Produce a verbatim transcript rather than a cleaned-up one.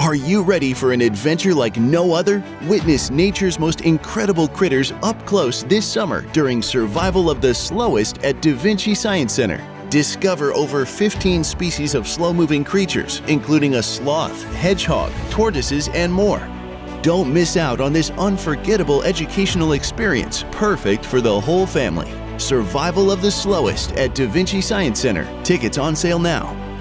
Are you ready for an adventure like no other? Witness nature's most incredible critters up close this summer during Survival of the Slowest at Vinci Science Center. Discover over fifteen species of slow-moving creatures, including a sloth, hedgehog, tortoises, and more. Don't miss out on this unforgettable educational experience, perfect for the whole family. Survival of the Slowest at Vinci Science Center. Tickets on sale now.